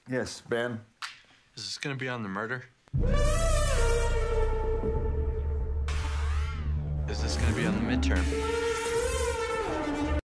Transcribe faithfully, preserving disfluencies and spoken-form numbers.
Yes, Ben. Is this gonna be on the murder? Is this gonna be on the midterm?